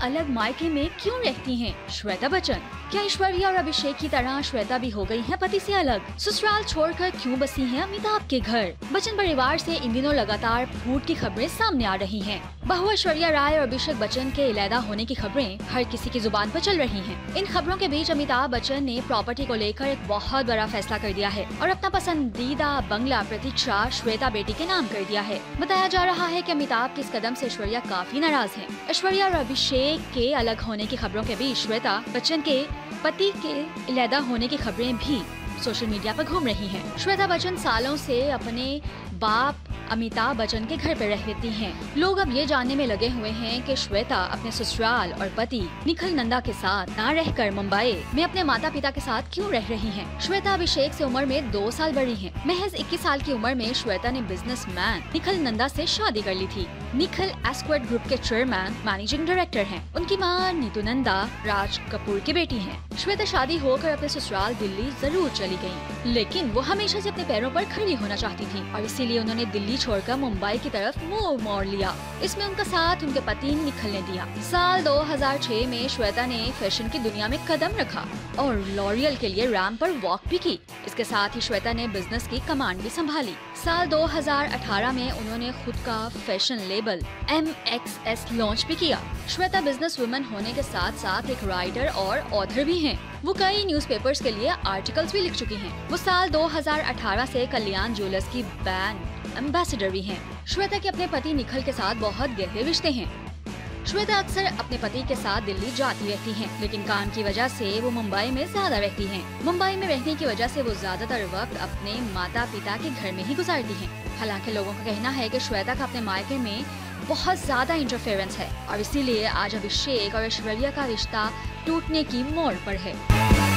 अलग मायके में क्यों रहती हैं श्वेता बच्चन? क्या ऐश्वर्या और अभिषेक की तरह श्वेता भी हो गई हैं पति से अलग? ससुराल छोड़कर क्यों बसी हैं अमिताभ के घर? बच्चन परिवार से इन दिनों लगातार फूट की खबरें सामने आ रही हैं। बहू ऐश्वर्या राय और अभिषेक बच्चन के अलैदा होने की खबरें हर किसी की जुबान पर चल रही हैं। इन खबरों के बीच अमिताभ बच्चन ने प्रॉपर्टी को लेकर एक बहुत बड़ा फैसला कर दिया है और अपना पसंदीदा बंगला प्रतीक्षा श्वेता बेटी के नाम कर दिया है। बताया जा रहा है कि अमिताभ के इस कदम से ऐश्वर्या काफी नाराज हैं। ऐश्वर्या और अभिषेक के अलग होने की खबरों के बीच श्वेता बच्चन के पति के अलैदा होने की खबरें भी सोशल मीडिया पर घूम रही हैं। श्वेता बच्चन सालों से अपने बाप अमिताभ बच्चन के घर पर रहती हैं। लोग अब ये जानने में लगे हुए हैं कि श्वेता अपने ससुराल और पति निखिल नंदा के साथ न रहकर मुंबई में अपने माता पिता के साथ क्यों रह रही हैं। श्वेता अभिषेक से उम्र में 2 साल बड़ी हैं। महज 21 साल की उम्र में श्वेता ने बिजनेसमैन निखिल नंदा से शादी कर ली थी। निखिल एस्क्वेट ग्रुप के चेयरमैन मैनेजिंग डायरेक्टर हैं। उनकी मां नीतू नंदा राज कपूर की बेटी हैं। श्वेता शादी होकर अपने ससुराल दिल्ली जरूर चली गयी, लेकिन वो हमेशा से अपने पैरों पर खड़ी होना चाहती थी और इसीलिए उन्होंने दिल्ली छोड़कर मुंबई की तरफ मुंह मोड़ लिया। इसमें उनका साथ उनके पति निखिल ने दिया। साल 2006 में श्वेता ने फैशन की दुनिया में कदम रखा और लॉरियल के लिए रैंप पर वॉक भी की। इसके साथ ही श्वेता ने बिजनेस की कमांड भी संभाली। साल 2018 में उन्होंने खुद का फैशन लेबल MXS लॉन्च भी किया। श्वेता बिजनेस वुमन होने के साथ साथ एक राइटर और ऑथर भी हैं। वो कई न्यूज़पेपर्स के लिए आर्टिकल्स भी लिख चुकी हैं। वो साल 2018 से कल्याण ज्वेलर्स की ब्रांड एम्बेसडर भी हैं। श्वेता के अपने पति निखिल के साथ बहुत गहरे रिश्ते हैं। श्वेता अक्सर अपने पति के साथ दिल्ली जाती रहती हैं, लेकिन काम की वजह से वो मुंबई में ज्यादा रहती हैं। मुंबई में रहने की वजह से वो ज्यादातर वक्त अपने माता पिता के घर में ही गुजारती हैं। हालांकि लोगों का कहना है कि श्वेता का अपने मायके में बहुत ज्यादा इंटरफेरेंस है और इसीलिए आज अभिषेक और ऐश्वर्या का रिश्ता टूटने की मोड़ पर है।